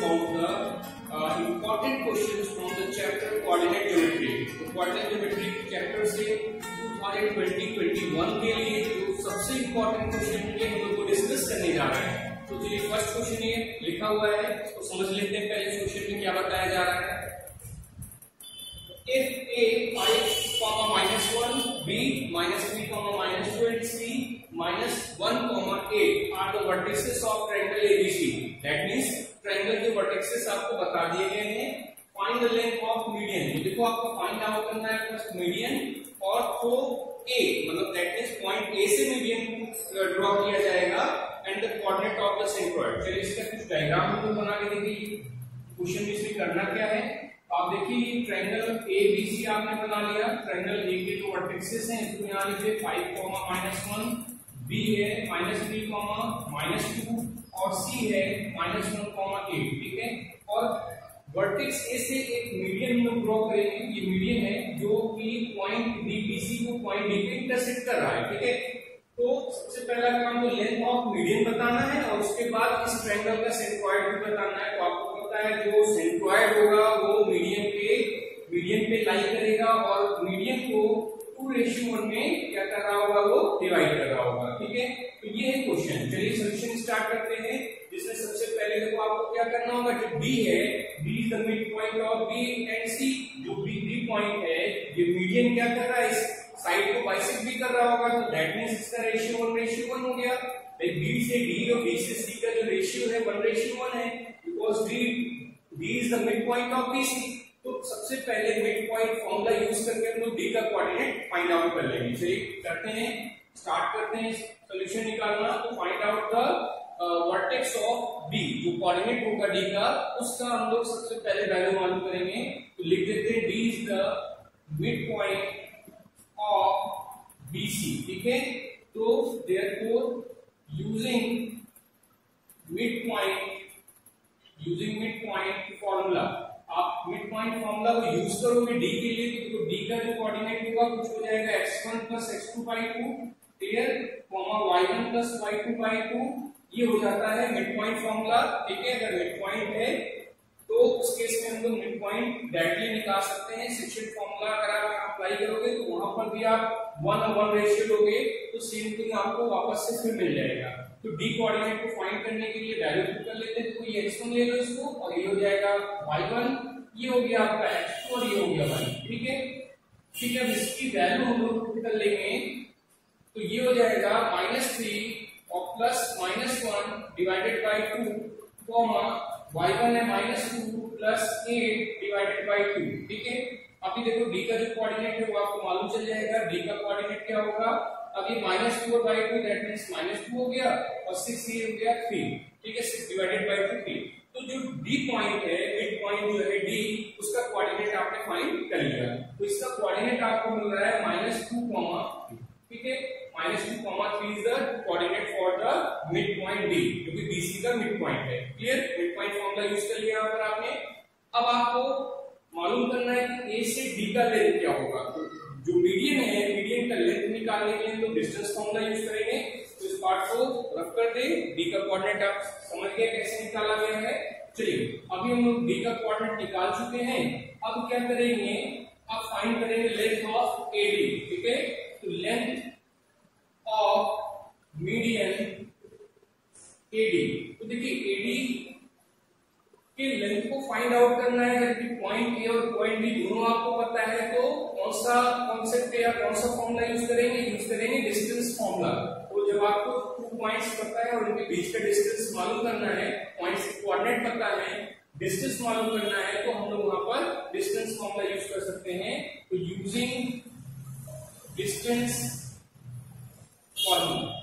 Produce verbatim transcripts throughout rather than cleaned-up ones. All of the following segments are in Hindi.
about the uh, important questions from the chapter coordinate geometry. तो coordinate geometry चैप्टर से ट्वेंटी ट्वेंटी वन के लिए जो सबसे इम्पोर्टेंट क्वेश्चन है हम लोग को डिस्कस करने जा रहे हैं। तो चलिए फर्स्ट क्वेश्चन ये लिखा हुआ है तो समझ लेते हैं पहले क्वेश्चन में क्या बताया जा रहा है। If a five comma minus one, b minus three comma minus two and c minus one comma eight are the vertices of triangle A B C. That means triangle के vertices आपको बता दिए गए हैं। Find the length of median. देखो आपको find out करना है first median और तो A मतलब that means point A से median ड्रॉ किया जाएगा and the coordinate of the centroid. चलिए इसका कुछ डायग्राम हम लोग बना के देखिए। क्वेश्चन में इसमें करना क्या है आप देखिए ट्रायंगल ए बी सी आपने बना लिया। ट्रायंगल ए के जो वर्टिसेस हैं इसको यहाँ लिखिए five comma minus one, B है minus three comma minus two और सी है माइनस वन कॉमा एट। ठीक है और वर्टेक्स ए से एक मीडियन हम ड्रॉ करेंगे। ये मीडियन है जो कि पॉइंट डी बी सी को पॉइंट डी पे इंटरसेक्ट कर रहा है। ठीक है तो सबसे पहला काम तो लेंथ ऑफ मीडियन बताना है और उसके बाद इस ट्रायंगल का सेंट्रॉइड भी बताना है। तो आपको पता है जो सेंट्रॉइड होगा वो मीडियन पे मीडियन पे लाई करेगा और मीडियन को टू रेशियो वन में क्या कर रहा होगा वो डिवाइड कर रहा होगा। ठीक है तो ये है क्वेश्चन। चलिए सॉल्यूशन स्टार्ट करते हैं जिसमें सबसे पहले देखो आपको क्या करना होगा जो बी है B is the mid point of B and C. जो बी बी पॉइंट है ये मीडियन क्या कर रहा है इस साइड को बाइसेक्ट भी कर रहा होगा तो दैट मींस इसका रेशियो वन रेशियो वन हो गया। बी से डी और बी से सी का जो रेशियो है वन रेशियो वन है because D D is the mid point of B C. तो सबसे पहले मिड पॉइंट फॉर्मूला यूज करके हम लोग डी का कोऑर्डिनेट फाइंड आउट कर लेंगे। चलिए करते हैं स्टार्ट करते हैं सॉल्यूशन निकालना। तो find out the vertex of B जो कोऑर्डिनेट होगा डी का उसका हम लोग सबसे पहले वैल्यू मालूम करेंगे। तो लिख देते हैं D is the mid point of B C. ठीक है तो therefore using mid point using mid point formula आप मिड पॉइंट फॉर्मूला को यूज करोगे डी के लिए तो डी का जो कोऑर्डिनेट होगा कुछ हो जाएगा X one plus x two by two clear comma Y one plus Y two by two. ये हो जाता है मिड पॉइंट फॉर्मूला। ठीक है अगर मिड पॉइंट है तो उस केस में हम लोग मिड पॉइंट डायरेक्टली निकाल सकते हैं। सेक्शन फॉर्मूला अगर आप अप्लाई करोगे तो वहां पर भी आप वन और वन रेशियो लोगे तो सेम थिंग आपको वापस से फिर मिल जाएगा। तो डी कोऑर्डिनेट को फाइंड करने के लिए वैल्यू पुट कर लेते हैं। तो ये एक्स वन ले लो इसको और ये हो जाएगा वाई वन, ये हो गया आपका एक्स टू और ये हो गया वाई। ठीक है ठीक है अब इसकी वैल्यू हम लोग पुट कर लेंगे तो ये हो जाएगा माइनस थ्री और plus minus one divided by two comma Y one है minus two plus eight divided by two. ठीक है अभी देखो डी का जो कोऑर्डिनेट है वो आपको मालूम चल जाएगा। डी का कोऑर्डिनेट क्या होगा अभी minus four by two that means minus two हो गया और सिक्स ये हो गया थ्री। ठीक है six divided by two three. तो जो डी पॉइंट है मिड पॉइंट जो है डी उसका कोऑर्डिनेट आपने फाइंड कर लिया। तो इसका कोऑर्डिनेट आपको मिल रहा है माइनस टू कॉमा ठीक है minus two comma three is the coordinate for the mid point D क्योंकि बीसी का मिड पॉइंट है। Clear mid point formula use कर लिया यहाँ पर आपने। अब आपको मालूम करना है कि ए से डी का लेंथ क्या होगा। तो जो मीडियन है मीडियन का लेंथ निकालने के लिए तो डिस्टेंस फॉर्मूला यूज करेंगे। तो इस पार्ट को रख कर दे डी का कोऑर्डिनेट आप समझ गए कैसे निकाला गया है। चलिए अभी हम लोग डी का कोऑर्डिनेट निकाल चुके हैं। अब क्या करेंगे अब फाइंड करेंगे लेंथ ऑफ ए डी। ठीक है तो length of median A D. तो देखिए ए डी के लेंथ को फाइंड आउट करना है जबकि पॉइंट ए और पॉइंट बी दोनों आपको पता है तो कौन सा कॉन्सेप्ट या कौन सा फॉर्मूला यूज करेंगे यूज करेंगे डिस्टेंस फॉर्मूला। तो जब आपको टू पॉइंट्स पता है और उनके बीच का डिस्टेंस मालूम करना है पॉइंट्स के कोऑर्डिनेट पता है डिस्टेंस मालूम करना है तो हम लोग वहां पर डिस्टेंस फॉर्मूला यूज कर सकते हैं। तो यूजिंग डिस्टेंस फॉर्मूला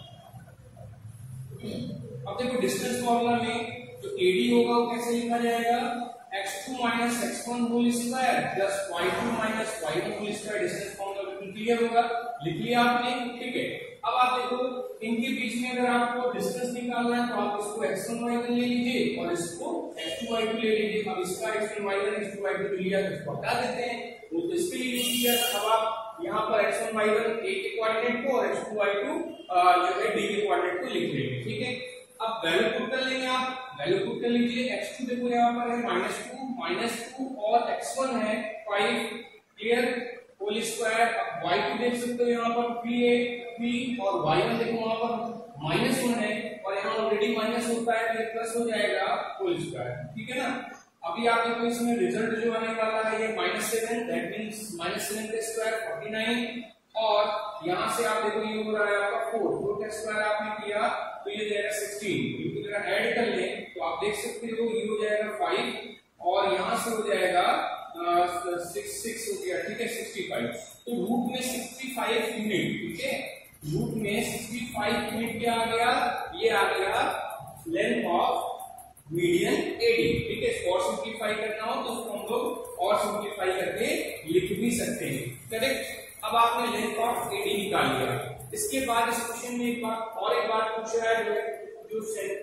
अब देखो डिस्टेंस फॉर्मूला में जो एडी होगा वो कैसे लिखा जाएगा X two minus X one whole square plus Y two minus Y one whole square. Distance formula बिल्कुल क्लियर होगा लिख लिया आपने। ठीक है अब आप देखो इनके बीच में अगर आपको डिस्टेंस निकालना है तो आप इसको एक्स वन वाई वन ले लीजिए और इसको एक्स टू वाई टू ले लीजिए। अब इसका X one Y one x two Y two लिया तो इसको हटा देते हैं वो तो इसके लिए यूज किया था। अब आप यहाँ पर X one Y one A के कोऑर्डिनेट को और एक्स टू वाई टू जो है डी के कोऑर्डिनेट को लिख लेंगे। ठीक है अब वैल्यू पुट कर लेंगे, आप वैल्यू पुट कर लीजिए। एक्स टू देखो यहाँ पर है माइनस टू, माइनस टू और एक्स वन है फाइव, क्लियर, होल स्क्वायर। अब वाई टू देख सकते हो यहाँ पर थ्री है, थ्री, और वाई वन देखो वहां पर माइनस वन है, और यहाँ ऑलरेडी माइनस होता है तो प्लस हो जाएगा होल स्क्वायर, ठीक है ना। अभी आप देखो इसमें रिजल्ट जो आने वाला है ये minus seven, that means minus seven का स्क्वायर फोर्टी नाइन, और यहाँ से आप देखो ये हो रहा है आपका फोर, फोर का स्क्वायर आपने किया तो ये जाएगा सिक्सटीन। इनको जरा ऐड कर लें तो आप देख सकते हो ये हो जाएगा फाइव, और यहाँ से हो जाएगा सिक्स, सिक्स हो गया, ठीक है, सिक्सटी फाइव। तो रूट में सिक्सटी फाइव यूनिट, ठीक है, रूट में सिक्सटी फाइव यूनिट क्या आ गया, ये आ गया लेंथ ऑफ मीडियन एडी, ठीक है। और सिंप्लीफाई करना हो तो उसको हम लोग और सिंप्लीफाई करके लिख भी सकते हैं, करेक्ट। अब आपने लेंथ ऑफ एडी निकाल लिया। इसके बाद इस क्वेश्चन में एक बात और एक बात पूछा है, जो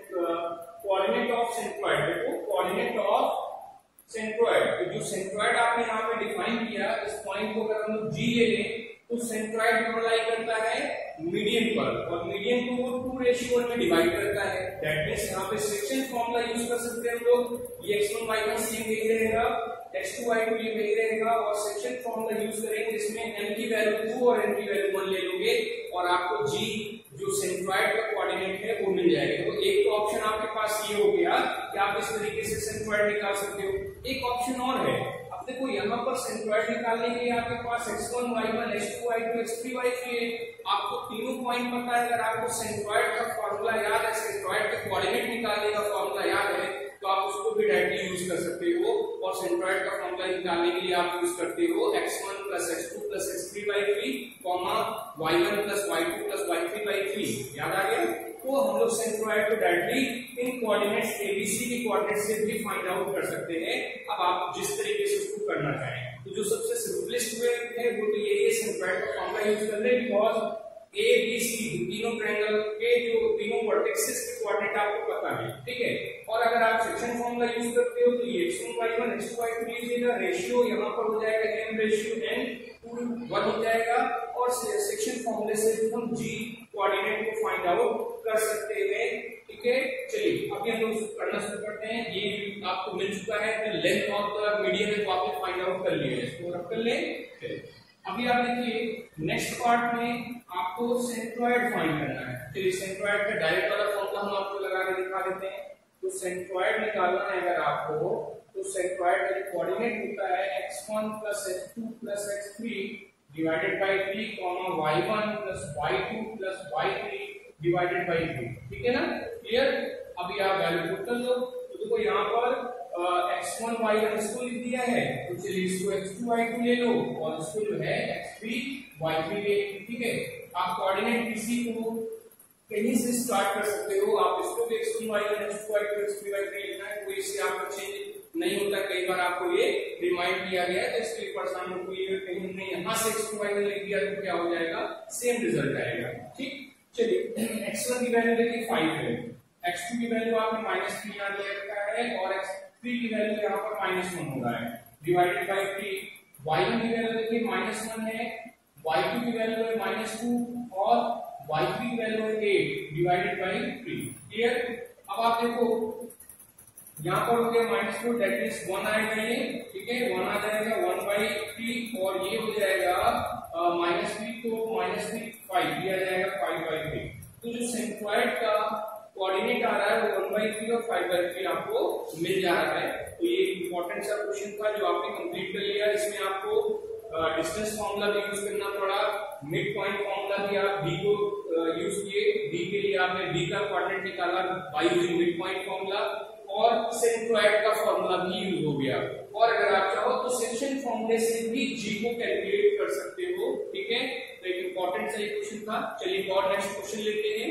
कोऑर्डिनेट ऑफ सेंट्रॉइड, देखो कोऑर्डिनेट ऑफ सेंट्रॉइड, तो जो सेंट्रॉइड आपने यहाँ पे डिफाइन किया, इस पॉइंट को अगर हम लोग जी ले लें तो सेंट्रॉइड लाई करता है मीडियन पर, और मीडियन को वो टू रेशियो में डिवाइड करता है। दैट मींस यहाँ पे सेक्शन फॉर्मूला यूज कर सकते हैं हम लोग। ये x one Y one c वही रहेगा, एक्स टू वाई टू ये वही रहेगा, और सेक्शन फॉर्मूला यूज करेंगे जिसमें एन की वैल्यू टू और एन की वैल्यू वन ले लोगे, और आपको जी जो सेंट्रॉइड का कोऑर्डिनेट है वो मिल जाएगा। तो एक तो ऑप्शन आपके पास ये हो गया कि आप इस तरीके से सेंट्रॉइड निकाल सकते हो। एक ऑप्शन और है, अब देखो यहाँ पर सेंट्रॉइड निकालने के लिए आपके पास x one Y one, x two Y two, x three y three है। आपको तीनों पॉइंट पता है, अगर आपको सेंट्रॉइड का फॉर्मूला याद है, सेंट्रॉइड का कोऑर्डिनेट निकालने का फॉर्मूला याद है, तो आप उसको भी डायरेक्टली यूज कर सकते हो। और सेंट्रॉइड का फॉर्मूला निकालने के लिए आप यूज करते हो x one plus x two plus x three by three, comma Y one plus Y two plus y three by three. याद आ गया? तो हम लोग सेंट्रॉइड को डायरेक्टली इन कोऑर्डिनेट्स एबीसी के कोऑर्डिनेट से भी फाइंड आउट कर सकते हैं। अब आप जिस तरीके से उसको करना चाहें, तो जो सबसे सिंपलेस्ट वे है वो तो यही है, सेंट्रॉइड का फॉर्मूला यूज कर ले, बिकॉज ए बी सी तीनों ट्रायंगल के जो तीनों वर्टेक्सेस के कोऑर्डिनेट आपको पता है, ठीक है। और अगर आप सेक्शन फॉर्मूला यूज करते हो तो ये x one Y one, x two Y two लीजिएगा, रेशियो यहाँ पर हो जाएगा m ratio n two one हो जाएगा, और सेक्शन फॉर्मूले से हम g कोऑर्डिनेट को फाइंड आउट कर सकते हैं, ठीक है। चलिए अभी हम लोग करना शुरू करते हैं। ये आपको मिल चुका है, तो लेंथ ऑफ द मीडियन को आपने फाइंड आउट कर लिया है, इसको रख कर लें। चलिए अभी आप देखिए नेक्स्ट पार्ट में आपको सेंट्रॉइड फाइंड करना है। चलिए सेंट्रॉइड का डायरेक्ट वाला फॉर्मूला हम आपको लगा के दिखा देते हैं। तो सेंट्रॉइड निकालना है अगर आपको, तो सेंट्रॉइड का जो कोऑर्डिनेट होता है x one plus x two plus x three divided by three, comma Y one plus Y two plus y three divided by three, ठीक है ना, क्लियर। अभी आप वैल्यू पुट कर लो। तो देखो यहाँ पर एक्स वन वाई वन इसको लिख दिया है, तो चलिए इसको एक्स टू वाई टू ले लो, और इसको जो है एक्स थ्री वाई थ्री ले, ठीक है। आप कोऑर्डिनेट किसी को कहीं से स्टार्ट कर सकते हो, आप इसको भी x one Y one, x two Y two, x three y three लिखना है, कोई इससे आपका चेंज नहीं होता। कई बार आपको ये रिमाइंड किया गया है, तो इसके लिए परेशान हो, कोई कहीं नहीं यहाँ से एक्स टू वाई वन लिख दिया तो क्या हो जाएगा, सेम रिजल्ट आएगा, ठीक। चलिए एक्स वन की वैल्यू देखिए फाइव है, एक्स टू की वैल्यू आपने माइनस थ्री यहाँ दे रखा है, और एक्स थ्री की वैल्यू यहाँ पर माइनस वन हो रहा है, divided by three. Y one की वैल्यू देखिए माइनस वन है, वाई टू की वैल्यू है माइनस टू, और वाई थ्री की वैल्यू है eight divided by three, clear. अब आप देखो यहाँ पर हो गया minus two, that means one आएगा ये, ठीक है, वन आ जाएगा, वन बाई थ्री, और ये हो जाएगा माइनस थ्री, तो माइनस थ्री फाइव दिया जाएगा, फाइव बाई थ्री। तो जो सेंट्रॉइड का कोऑर्डिनेट आ रहा है वो वन बाई थ्री और फाइव बाई थ्री आपको मिल जा रहा है। तो ये इंपॉर्टेंट सा क्वेश्चन था जो आपने कंप्लीट कर लिया। इसमें आपको डिस्टेंस फॉर्मूला भी यूज करना पड़ा, मिड पॉइंट फॉर्मूला भी आप बी को यूज किए, बी के लिए आपने बी का कोऑर्डिनेट निकाला by using mid point formula, और सेंट्रॉइड का फॉर्मूला भी यूज हो गया। और अगर आप चाहो तो सेक्शन फॉर्मूले से भी जी को कैलकुलेट कर सकते हो, ठीक है। तो एक इंपॉर्टेंट सा क्वेश्चन था। चलिए और नेक्स्ट क्वेश्चन लेते हैं।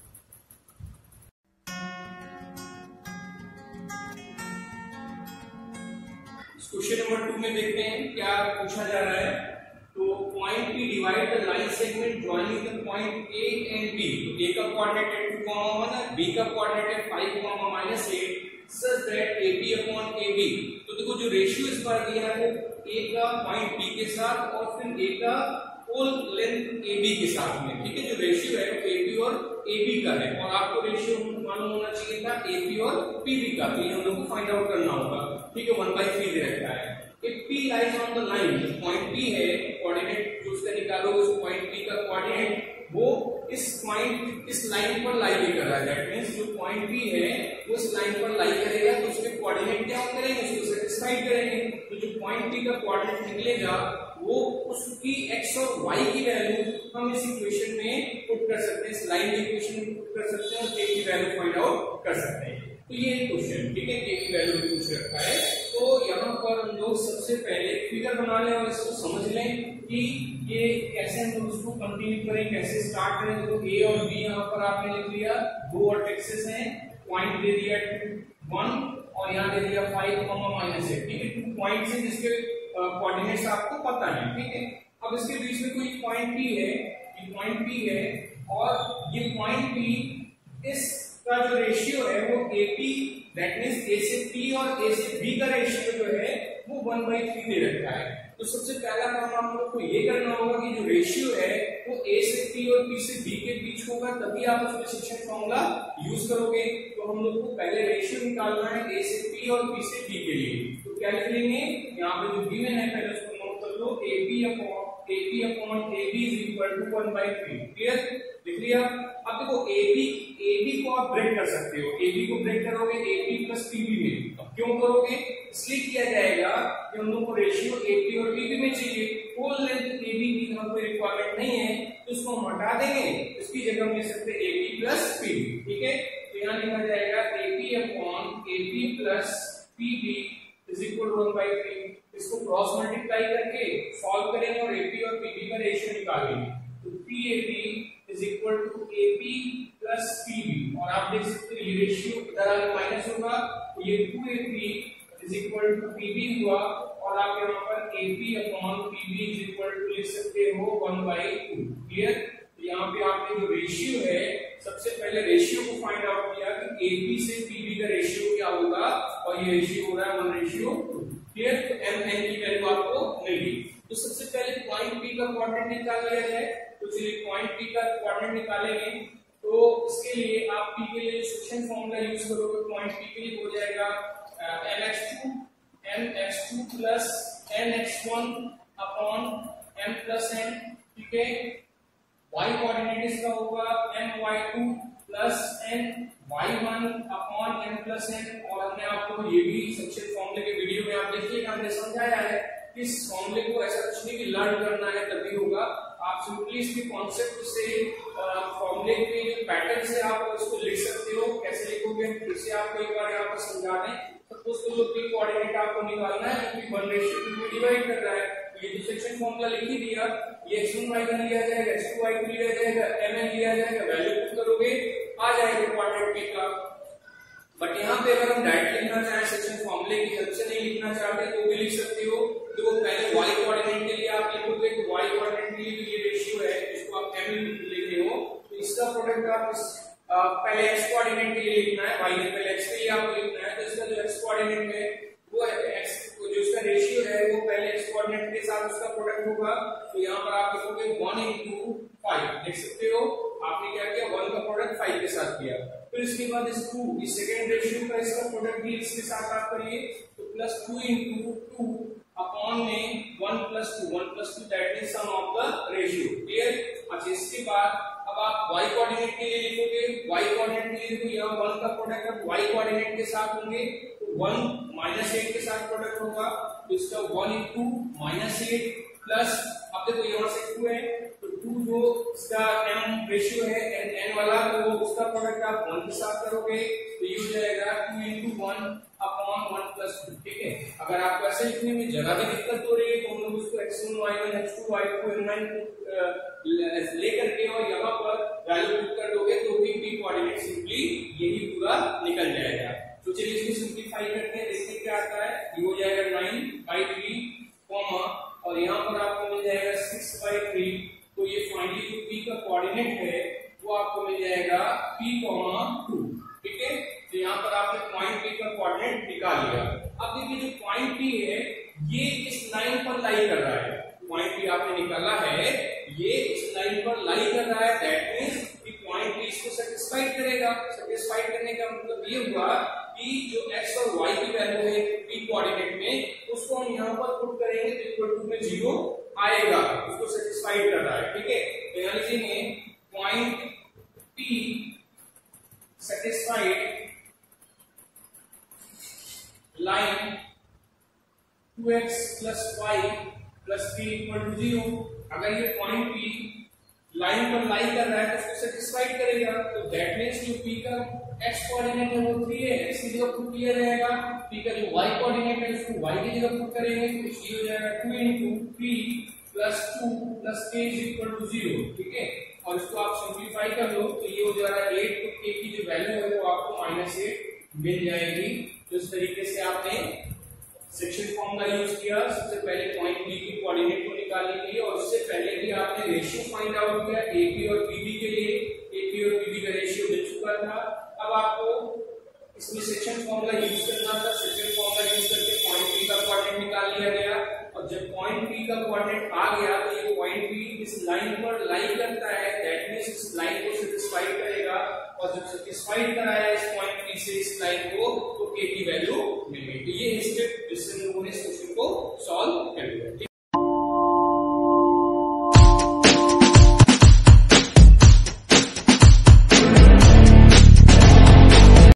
क्वेश्चन नंबर टू में देखते हैं क्या पूछा जा रहा है। तो point P divide the line segment joining the point A and B. तो ए का कोऑर्डिनेट है टू कॉमा वन है, बी का कोऑर्डिनेट है five comma minus eight, such that ab upon ab। तो देखो जो रेशियो इस बार दिया है वो a का पॉइंट b के साथ और फिर a का होल लेंथ ab के साथ में, ठीक है। जो रेशियो है वो ab और ab का है, और आपको रेशियो मालूम होना चाहिए था एपी और पीबी का, तो ये हम लोग को फाइंड आउट करना होगा। ठीक है, वन बाई थ्री दे रखा है। If P lies on the line, point P है, कोऑर्डिनेट जो उसका निकालोगे उस पॉइंट P का कोऑर्डिनेट वो इस पॉइंट इस लाइन पर लाई कर रहा है। दैट मींस जो पॉइंट P है वो इस लाइन पर लाई करेगा, तो उसके कोऑर्डिनेट क्या करेंगे, उसको सेटिस्फाई करेंगे। तो जो पॉइंट P का कोऑर्डिनेट निकलेगा वो उसकी x और y की वैल्यू हम इस इक्वेशन में पुट कर सकते हैं, इस लाइन की इक्वेशन में पुट कर सकते हैं और k की वैल्यू फाइंड आउट कर सकते हैं। तो ये क्वेश्चन, ठीक है, k की वैल्यू पूछ रखा है। तो यहाँ पर हम लोग सबसे पहले फिगर बना लें और इसको समझ लें कि ये कैसे हम लोग उसको कंटिन्यू करें, कैसे स्टार्ट करें। तो a और b यहाँ पर आपने लिख लिया, दो वर्टेक्सेस हैं, पॉइंट दे दिया वन और यहाँ दे दिया फाइव कॉमा माइनस एट। ठीक है, टू पॉइंट्स हैं जिसके कोऑर्डिनेट्स आपको पता है। ठीक है, अब इसके बीच में कोई पॉइंट P है, ये पॉइंट P है और ये पॉइंट P इस का जो रेशियो है वो A P, that means A से P और A से B का रेशियो जो है वो वन बाई थ्री दे रखा है। तो सबसे पहला काम आप लोग को ये करना होगा कि जो रेशियो है वो A से P और P से B के बीच होगा, तभी आप उसमें सेक्शन फॉर्मूला यूज करोगे। तो हम लोग को पहले रेशियो निकालना है A से P और P से B के लिए। तो क्या लिख लेंगे, यहाँ पे जो गिवन है पहले उसको नोट कर लो, A P upon A P upon A B is equal to one by three. Clear, लिख लिया। अब देखो A B A B को आप ब्रेक कर सकते हो, A B को ब्रेक करोगे A P plus P B में। अब क्यों करोगे, इसलिए किया जाएगा कि हम लोग को रेशियो A P और P B में चाहिए, होल लेंथ A B की हमें कोई रिक्वायरमेंट नहीं है, तो इसको हम हटा देंगे, इसकी जगह हम ले सकते हैं A P plus P B। ठीक है, तो यहाँ लिखा जाएगा A P upon A P plus P B is equal to one by three. इसको क्रॉस मल्टीप्लाई करके सॉल्व करेंगे और A P और P B का रेशियो निकालेंगे। तो P A B is equal to A P plus P B, और आप देख सकते हैं ये रेशियो इधर माइनस होगा, तो ये two A P is equal to P B हुआ, और आप यहाँ पर A P upon P B is equal to लिख सकते हो वन बाई टू। क्लियर, यहाँ पे आपने जो रेशियो है, सबसे पहले रेशियो को फाइंड आउट किया कि A P से P B का रेशियो क्या होगा, और ये रेशियो हो रहा है वन रेशियो टू। क्लियर, तो M N की वैल्यू आपको मिल गई। तो सबसे पहले पॉइंट P का कोऑर्डिनेट निकाल लिया जाए। तो चलिए पॉइंट P का कोऑर्डिनेट निकालेंगे, तो इसके लिए आप P के लिए सेक्शन फॉर्मूला यूज करोगे। पॉइंट P के लिए हो जाएगा M X two M X two plus N X one upon M plus N। ठीक है, y कोऑर्डिनेट इसका होगा M Y two plus N Y one upon M plus N। और हमने आपको ये भी सेक्शन फॉर्मूले के वीडियो में आप देखिएगा, हमने समझाया है कि इस फॉर्मूले को ऐसा कुछ नहीं कि लर्न करना है तभी होगा, आप सिंपली इसके कॉन्सेप्ट से फॉर्मूले के जो पैटर्न से आप उसको लिख सकते हो। कैसे लिखोगे फिर से आपको एक बार यहाँ पर समझा दें। सपोज तो जो P कोऑर्डिनेट आपको निकालना है, क्योंकि वन रेशियो टू में डिवाइड कर रहा है, तो ये जो सेक्शन फॉर्मूला लिख ही दिया, ये x वन y वन लिया जाएगा, x टू y टू लिया जाएगा, mn लिया जाएगा, वैल्यू पुट करोगे आ जाएगा कोऑर्डिनेट P का। बट यहाँ पे अगर हम डायरेक्ट लिखना चाहें, सेक्शन फॉर्मूले की हेल्प से नहीं लिखना चाहते, तो भी लिख सकते हो। तो पहले y कोऑर्डिनेट के लिए आप लिखोगे, तो y कोऑर्डिनेट के लिए ये रेशियो है, इसको आप m लिख रहे हो, तो इसका प्रोडक्ट आप इस आ, पहले x कोऑर्डिनेट के लिए लिखना है, y के पहले x के लिए आपको लिखना है, तो इसका जो x कोऑर्डिनेट है वो x जो इसका रेशियो है वो पहले x कोऑर्डिनेट के साथ उसका प्रोडक्ट होगा। तो यहाँ पर आप लिखोगे वन इनटू फाइव, देख सकते हो आपने क्या किया, वन का प्रोडक्ट फाइव के साथ किया। फिर इसके बाद इस टू, इस सेकंड रेशियो का इसका प्रोडक्ट भी इसके साथ आप करिए, तो plus two into two upon में one plus two, one plus two that means sum of the ratio. Clear, अच्छा इसके बाद अब आप y कोऑर्डिनेट के लिए लिखोगे, y कोऑर्डिनेट के लिए देखो यहाँ वन का प्रोडक्ट अब y कोऑर्डिनेट के साथ होंगे, तो वन माइनस एट के साथ प्रोडक्ट होगा, तो इसका one into minus eight plus, अब देखो यहाँ से टू है, तो टू जो इसका m रेशियो है n n वाला, तो उसका प्रोडक्ट आप वन के साथ करोगे, तो ये हो जाएगा two into one upon one plus two. ठीक है, अगर आपको ऐसे लिखने में जरा भी दिक्कत हो रही है तो हम लोग उसको x one Y one x two Y two n nine लेकर के और यहाँ पर वैल्यू पुट कर दोगे तो भी P कोऑर्डिनेट सिंपली यही पूरा निकल जाएगा। तो चलिए इसको सिंपलीफाई करते हैं, देखते क्या आता है। ये हो जाएगा नाइन बाई थ्री कॉमा, और यहाँ पर आपको मिल जाएगा सिक्स बाई थ्री। तो ये फाइनली जो P का कोऑर्डिनेट है वो आपको मिल जाएगा P कॉमा टू। ठीक है, तो यहाँ पर आपने पॉइंट P का कोऑर्डिनेट निकाल लिया। अब देखिए जो पॉइंट P है ये इस लाइन पर लाई कर रहा है, पॉइंट P आपने निकाला है ये इस लाइन पर लाई कर रहा है, दैट मींस कि पॉइंट P इसको सेटिस्फाई करेगा। सेटिस्फाई करने कि जो x और y की वैल्यू है p कोऑर्डिनेट में उसको हम यहाँ पर पुट करेंगे तो इक्वल टू में जीरो आएगा, उसको सेटिस्फाइड कर रहा है। ठीक है, तो यहाँ लिखेंगे point p satisfied line two x plus y plus three equal to zero. अगर ये पॉइंट p लाइन पर लाई कर रहा है तो उसको सेटिस्फाइड करेगा, तो दैट मींस जो p का x कोऑर्डिनेट है वो थ्री है, x की जगह पुट किया रहेगा, p का जो y कोऑर्डिनेट है उसको y की जगह पुट करेंगे तो ये हो जाएगा two into p plus two plus k is equal to zero. ठीक है, और इसको आप सिंपलीफाई कर लो तो ये हो जाएगा एट, तो k की जो वैल्यू है वो आपको माइनस एट मिल जाएगी। तो इस तरीके से आपने सेक्शन फॉर्मूला यूज किया सबसे पहले पॉइंट p की कोऑर्डिनेट को निकालने के लिए, और उससे पहले भी आपने रेशियो फाइंड आउट किया ap और pb के लिए। ap और pb का रेशियो मिल चुका था, अब आपको इसमें सेक्शन फॉर्मूला यूज करना था। सेक्शन फॉर्मूला यूज करके पॉइंट p का कोऑर्डिनेट निकाल लिया गया, और जब पॉइंट p का कोऑर्डिनेट आ गया तो ये पॉइंट p इस लाइन पर लाई करता है, दैट मींस इस लाइन को सेटिस्फाई करेगा, और जब सेटिस्फाइड कराया इस पॉइंट p से इस लाइन को तो k की वैल्यू मिल गई। तो ये स्टेप जिससे हम लोगों ने इस क्वेश्चन को सॉल्व कर लिया।